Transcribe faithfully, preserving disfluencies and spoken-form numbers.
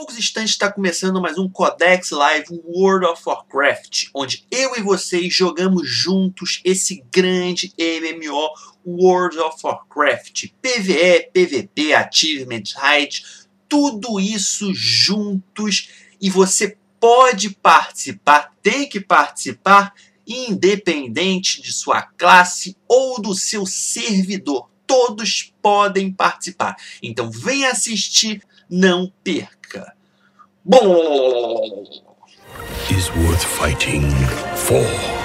poucos instantes está começando mais um Codex Live World of Warcraft, onde eu e vocês jogamos juntos esse grande M M O World of Warcraft. P V E, P V P, Achievements, Raids, tudo isso juntos, e você pode participar, tem que participar, independente de sua classe ou do seu servidor. Todos podem participar. Então vem assistir, não perca. Is worth fighting for.